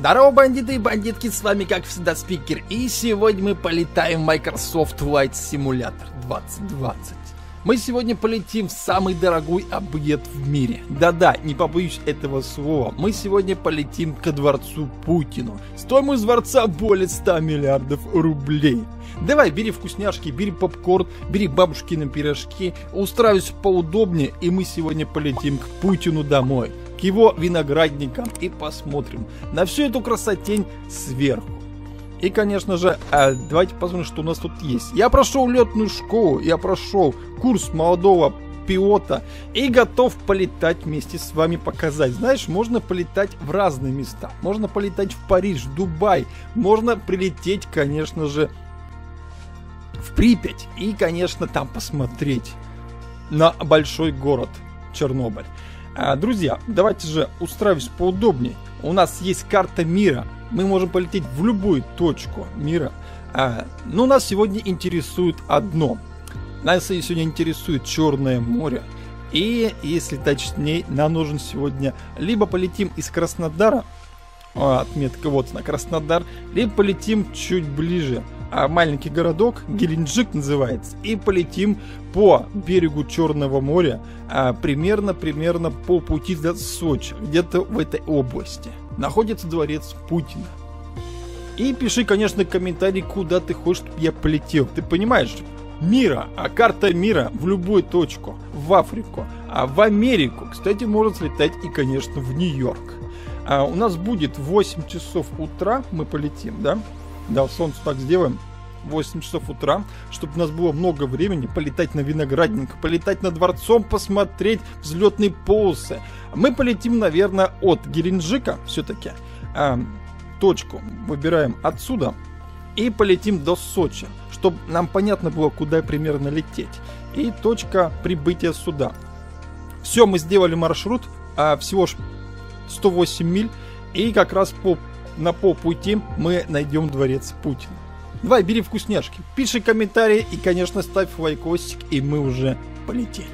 Здорово, бандиты и бандитки, с вами как всегда Спикер, и сегодня мы полетаем в Microsoft Flight Simulator 2020. Мы сегодня полетим в самый дорогой объект в мире. Да-да, не побоюсь этого слова, мы сегодня полетим ко дворцу Путину. Стоимость дворца более 100 миллиардов рублей. Давай, бери вкусняшки, бери попкорн, бери бабушкины пирожки, устраивайся поудобнее, и мы сегодня полетим к Путину домой, к его виноградникам, и посмотрим на всю эту красотень сверху. И, конечно же, давайте посмотрим, что у нас тут есть. Я прошел летную школу, я прошел курс молодого пилота и готов полетать вместе с вами, показать. Знаешь, можно полетать в разные места. Можно полетать в Париж, в Дубай. Можно прилететь, конечно же, в Припять. И, конечно, там посмотреть на большой город Чернобыль. Друзья, давайте же устраиваться поудобнее. У нас есть карта мира. Мы можем полететь в любую точку мира. Но нас сегодня интересует одно. Нас сегодня интересует Черное море. И, если точнее, нам нужен сегодня либо полетим из Краснодара, отметка вот на Краснодар, либо полетим чуть ближе. Маленький городок, Геленджик называется, и полетим по берегу Черного моря, примерно по пути до Сочи, где-то в этой области находится дворец Путина. И пиши, конечно, комментарий, куда ты хочешь, чтобы я полетел. Ты понимаешь, мира, карта мира в любую точку, в Африку, в Америку, кстати, можно слетать и, конечно, в Нью-Йорк. У нас будет 8 часов утра, мы полетим, да? Да, солнце так сделаем. 8 часов утра, чтобы у нас было много времени полетать на виноградник, полетать над дворцом, посмотреть взлетные полосы. Мы полетим, наверное, от Геленджика все-таки. Точку выбираем отсюда и полетим до Сочи, чтобы нам понятно было, куда примерно лететь. И точка прибытия сюда. Все, мы сделали маршрут, всего 108 миль, и как раз на полпути мы найдем дворец Путина. Давай, бери вкусняшки, пиши комментарии и, конечно, ставь лайкосик, и мы уже полетели.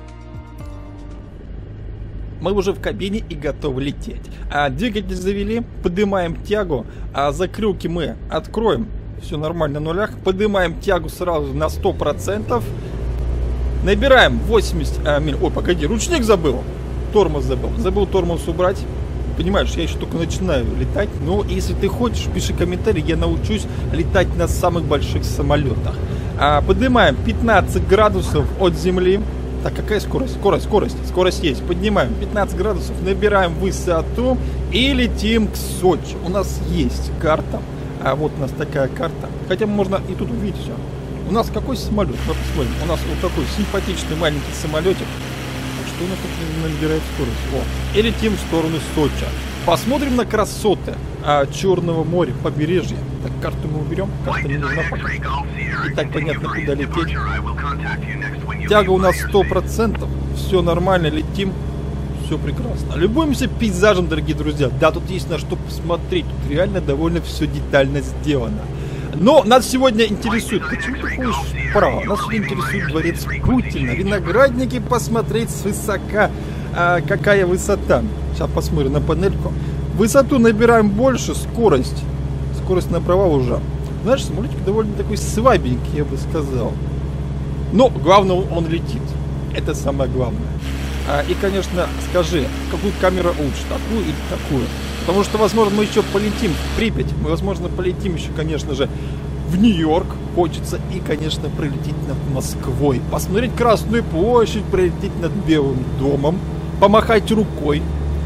Мы уже в кабине и готовы лететь. Двигатель завели, поднимаем тягу, закрылки мы откроем, все нормально на нулях, поднимаем тягу сразу на 100%, набираем 80 миль. Ой, погоди, ручник забыл, тормоз забыл тормоз убрать. Понимаешь, я еще только начинаю летать, но если ты хочешь, пиши комментарий, я научусь летать на самых больших самолетах. Поднимаем 15 градусов от земли. Так, какая скорость? Скорость есть. Поднимаем 15 градусов, набираем высоту и летим к Сочи. У нас есть карта. Вот у нас такая карта. Хотя можно и тут увидеть все. У нас какой самолет? Мы посмотрим. У нас вот такой симпатичный маленький самолетик. Что у нас тут набирает скорость? И летим в сторону Сочи. Посмотрим на красоты Черного моря, побережья. Так, карту мы уберем. Карта не нужна пока. И так понятно, куда лететь. Тяга у нас 100%. Все нормально, летим. Все прекрасно. Любуемся пейзажем, дорогие друзья. Да, тут есть на что посмотреть. Тут реально довольно все детально сделано. Но нас сегодня интересует, почему ты ходишь вправо? Нас сегодня интересует дворец Путина, виноградники посмотреть свысока. Какая высота? Сейчас посмотрим на панельку. Высоту набираем больше, скорость на провал уже. Знаешь, самолетик довольно такой слабенький, я бы сказал. Но главное, он летит. Это самое главное. И, конечно, скажи, какую камеру лучше, такую или такую? Потому что, возможно, мы еще полетим в Припять. Мы, возможно, полетим еще, конечно же, в Нью-Йорк. Хочется и, конечно, пролететь над Москвой. Посмотреть Красную площадь, пролететь над Белым домом. Помахать рукой.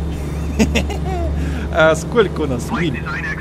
Сколько у нас миль?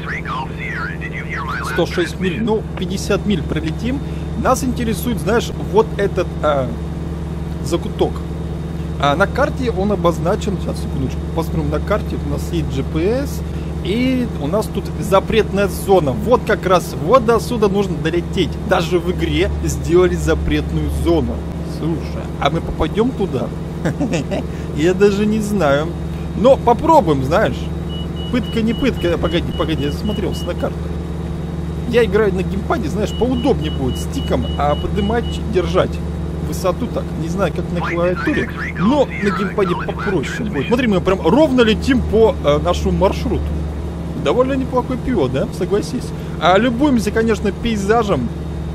106 миль. Ну, 50 миль пролетим. Нас интересует, знаешь, вот этот закуток. На карте он обозначен. Сейчас, секундочку. Посмотрим на карте. У нас есть GPS. И у нас тут запретная зона. Вот как раз вот до сюда нужно долететь. Даже в игре сделали запретную зону. Слушай, а мы попадем туда? Я даже не знаю. Но попробуем, знаешь. Пытка не пытка. Погоди, я засмотрелся на карту. Я играю на геймпаде, знаешь, поудобнее будет стиком, поднимать, держать высоту так. Не знаю, как на клавиатуре, но на геймпаде попроще будет. Смотри, мы прям ровно летим по нашему маршруту. Довольно неплохой пиво, да? Согласись. А любуемся, конечно, пейзажем.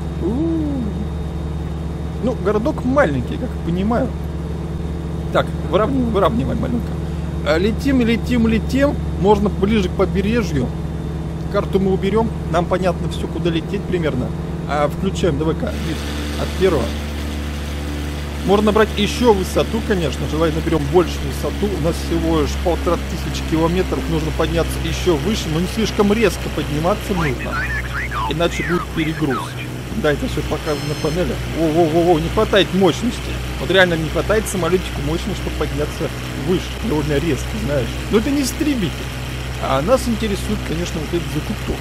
Ну, городок маленький, как понимаю. Так, выравнивай маленько. Летим. Можно ближе к побережью. Карту мы уберем. Нам понятно все, куда лететь примерно. Включаем, давай-ка, от первого. Можно набрать еще высоту, конечно. Желательно наберем больше высоту. У нас всего лишь 1500 километров. Нужно подняться еще выше, но не слишком резко подниматься нужно. Иначе будет перегруз. Да, это все показано на панели. Во, не хватает мощности. Вот реально не хватает самолетику мощности, чтобы подняться выше. Довольно резко, знаешь. Но это не истребитель. А нас интересует, конечно, вот этот закуток.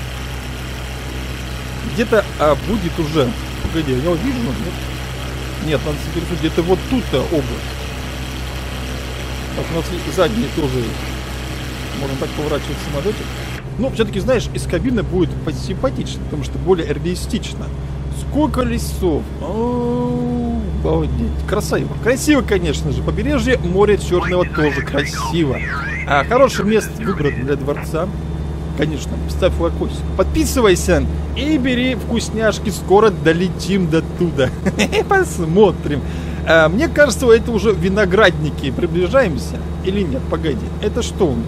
Где-то будет уже... Погоди, я его вижу, нет? Нет, нас интересует где-то вот тут-то область. Так, у нас задний тоже можно так поворачивать самолетик. Но все-таки, знаешь, из кабины будет посимпатично, потому что более реалистично. Сколько лесов! Обалдеть. Красиво, конечно же. Побережье моря Черного тоже красиво. Хорошее место выбрано для дворца. Конечно, ставь лайкосик. Подписывайся и бери вкусняшки. Скоро долетим до туда. Посмотрим. Мне кажется, это уже виноградники. Приближаемся или нет? Погоди. Это что у нас?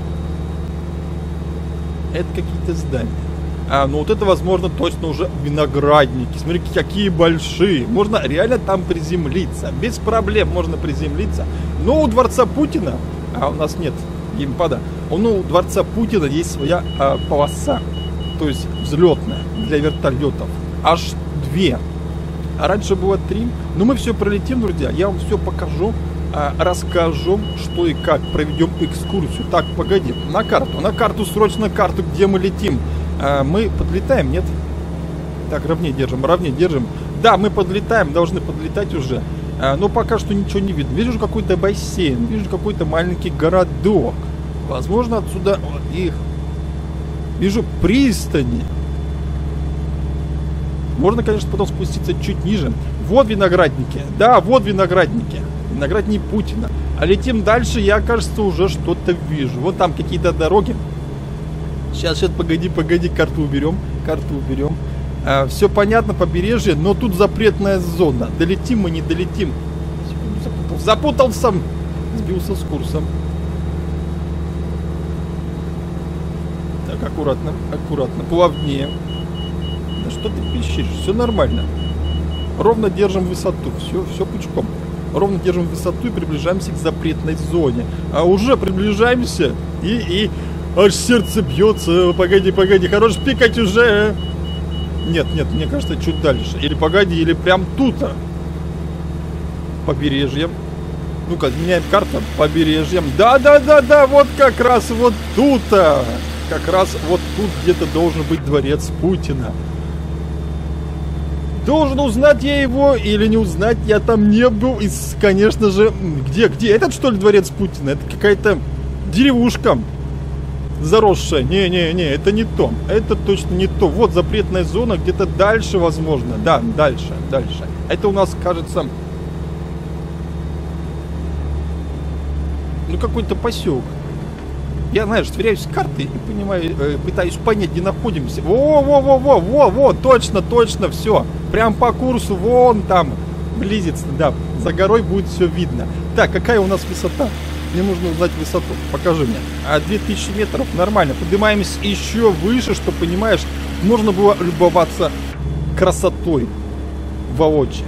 Это какие-то здания. Ну вот это, возможно, точно уже виноградники. Смотри, какие большие. Можно реально там приземлиться. Без проблем можно приземлиться. Но у дворца Путина... у нас нет геймпада. У дворца Путина есть своя полоса. То есть взлетная для вертолетов. Аж 2. А раньше было 3. Но мы все пролетим, друзья. Я вам все покажу. Расскажу, что и как. Проведем экскурсию. Так, погоди. На карту, срочно карту, где мы летим. Мы подлетаем, нет? Так, ровнее держим. Да, мы подлетаем, должны подлетать уже. Но пока что ничего не видно. Вижу какой-то бассейн, вижу какой-то маленький городок. Возможно, отсюда их... Вижу пристани. Можно, конечно, потом спуститься чуть ниже. Вот виноградники. Да, вот виноградники. Виноградники Путина. А летим дальше, я, кажется, уже что-то вижу. Вот там какие-то дороги. Сейчас, погоди, карту уберем. Все понятно, побережье, но тут запретная зона. Долетим мы, не долетим. Запутался. Сбился с курсом. Так, аккуратно, плавнее. Да что ты пищишь? Все нормально. Ровно держим высоту. Все пучком. Ровно держим высоту и приближаемся к запретной зоне. А уже приближаемся и аж сердце бьется. Погоди, хорош пикать уже. Нет, мне кажется, чуть дальше. Или погоди, или прям тут. Побережье. Ну-ка, меняем карту. Побережьем. Да, вот как раз вот тут. Как раз вот тут где-то должен быть дворец Путина. Должен узнать я его или не узнать, я там не был. И, конечно же, где? Этот, что ли, дворец Путина? Это какая-то деревушка заросшая. Не, это не то. Это точно не то. Вот запретная зона, где-то дальше, возможно. Да, дальше. Это у нас, кажется, какой-то поселок. Я, знаешь, сверяюсь с картой и понимаю, пытаюсь понять, где находимся. Во, точно, все. Прям по курсу, вон там, близится, да. За горой будет все видно. Так, какая у нас высота? Мне нужно узнать высоту. Покажи мне. 2000 метров, нормально. Поднимаемся еще выше, что, понимаешь, можно было любоваться красотой воочию.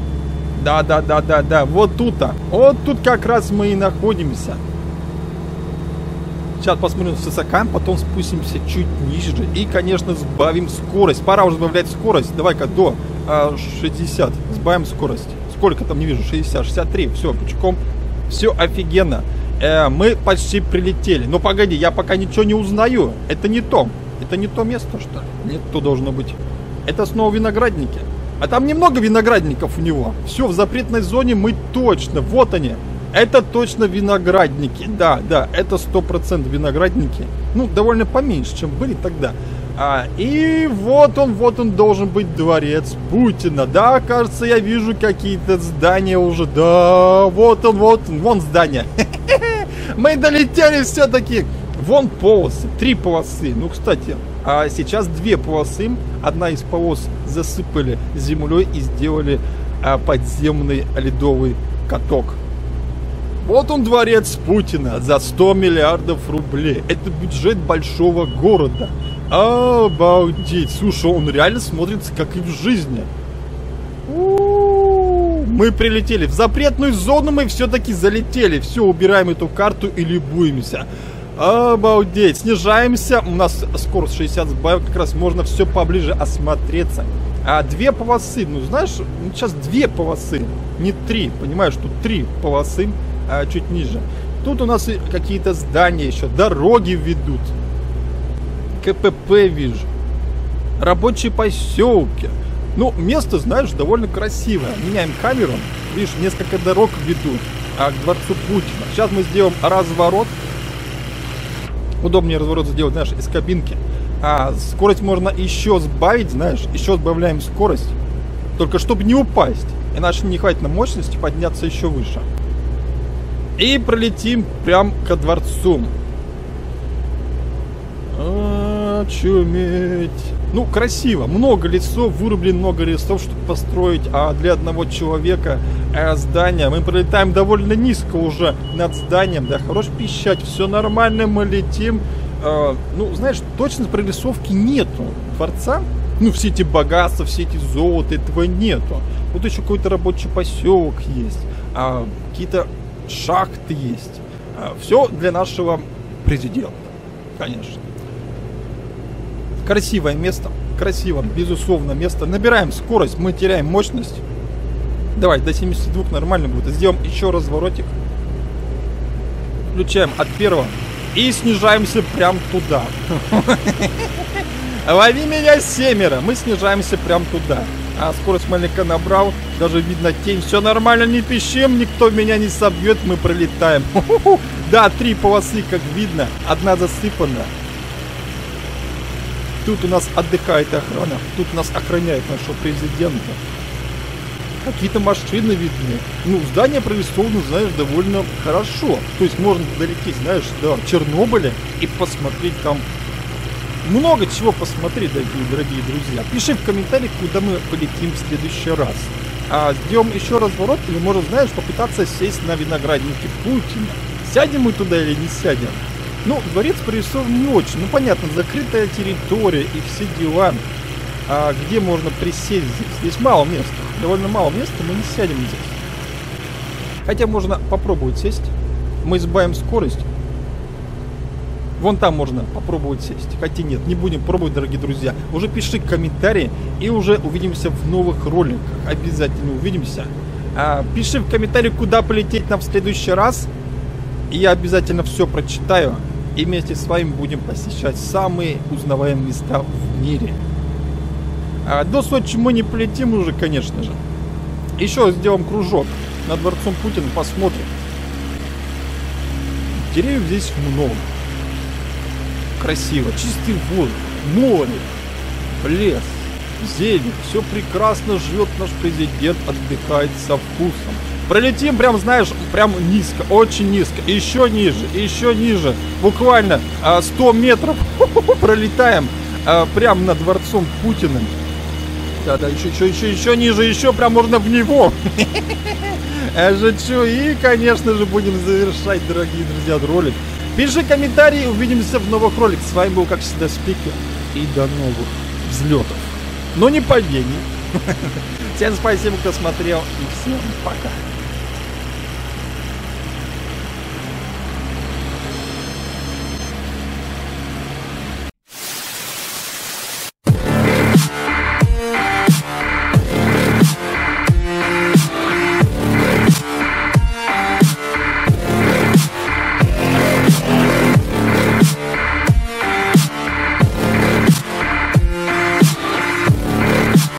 Да. Вот тут как раз мы и находимся. Сейчас посмотрим с высока, потом спустимся чуть ниже и, конечно, сбавим скорость. Пора уже сбавлять скорость. Давай-ка до 60. Сбавим скорость. Сколько там, не вижу, 60, 63. Все, пучком. Все офигенно. Мы почти прилетели. Но погоди, я пока ничего не узнаю. Это не то. Это не то место, что ли? Нет, то должно быть. Это снова виноградники. А там немного виноградников у него. Все, в запретной зоне мы точно. Вот они. Это точно виноградники. Да, это 100% виноградники. Ну, довольно поменьше, чем были тогда. И вот он должен быть дворец Путина. Да, кажется, я вижу какие-то здания уже. Да, вот он, вон здание. Мы долетели все-таки. Вон полосы, 3 полосы. Ну, кстати, а сейчас 2 полосы. Одна из полос засыпали землей и сделали подземный ледовый каток. Вот он, дворец Путина за 100 миллиардов рублей. Это бюджет большого города. Обалдеть. Слушай, он реально смотрится как и в жизни. Мы прилетели в запретную зону, мы все-таки залетели. Все, убираем эту карту и любуемся. Обалдеть. Снижаемся. У нас скорость 60 сбавок. Как раз можно все поближе осмотреться. 2 полосы. Ну, знаешь, сейчас 2 полосы. Не 3. Понимаешь, тут 3 полосы. Чуть ниже. Тут у нас какие-то здания еще. Дороги ведут. КПП вижу. Рабочие поселки. Ну, место, знаешь, довольно красивое. Меняем камеру. Видишь, несколько дорог ведут к дворцу Путина. Сейчас мы сделаем разворот. Удобнее разворот сделать, знаешь, из кабинки. Скорость можно еще сбавить, знаешь. Еще сбавляем скорость. Только чтобы не упасть. Иначе не хватит на мощности подняться еще выше. И пролетим прям ко дворцу. Чуметь. Ну, красиво. Много лесов, вырублено много лесов, чтобы построить для одного человека здание. Мы пролетаем довольно низко уже над зданием. Да, хорош пищать. Все нормально, мы летим. Ну, знаешь, точно прорисовки нету дворца. Ну, все эти богатства, все эти золота, этого нету. Вот еще какой-то рабочий поселок есть. Какие-то шахты есть. Все для нашего президента, конечно. Красивое место. Красиво, безусловно, место. Набираем скорость, мы теряем мощность. Давай, до 72 нормально будет. Сделаем еще разворотик. Включаем от первого. И снижаемся прям туда. Лови меня, семеро. Мы снижаемся прям туда. Скорость маленько набрал. Даже видно тень. Все нормально, не пищим. Никто меня не собьет. Мы пролетаем. Да, 3 полосы, как видно. Одна засыпана. Тут у нас отдыхает охрана. Тут нас охраняет нашего президента. Какие-то машины видны. Ну, здание прорисовано, знаешь, довольно хорошо. То есть можно долететь, знаешь, до Чернобыля и посмотреть там. Много чего посмотреть, дорогие друзья. Пиши в комментариях, куда мы полетим в следующий раз. Сделаем еще разворот, или можно, знаешь, попытаться сесть на винограднике Путина. Сядем мы туда или не сядем? Ну, дворец прорисован не очень. Ну, понятно, закрытая территория и все дела. Где можно присесть здесь? Здесь мало места. Довольно мало места, мы не сядем здесь. Хотя можно попробовать сесть. Мы сбавим скорость. Вон там можно попробовать сесть. Хотя нет, не будем пробовать, дорогие друзья. Уже пиши комментарии и уже увидимся в новых роликах. Обязательно увидимся. Пиши в комментариях, куда полететь нам в следующий раз. И я обязательно все прочитаю. И вместе с вами будем посещать самые узнаваемые места в мире. До Сочи мы не полетим уже, конечно же. Еще сделаем кружок над дворцом Путина, посмотрим. Деревьев здесь много. Красиво, чистый воздух, море, лес, зелень. Все прекрасно, живет наш президент, отдыхает со вкусом. Пролетим прям, знаешь, прям низко, очень низко. Еще ниже. Буквально 100 метров пролетаем прям над дворцом Путина. Да, еще ниже, еще прям можно в него. Шучу. И, конечно же, будем завершать, дорогие друзья, ролик. Пиши комментарии, увидимся в новых роликах. С вами был, как всегда, Спикер. И до новых взлетов. Но не падений. Всем спасибо, кто смотрел. И всем пока.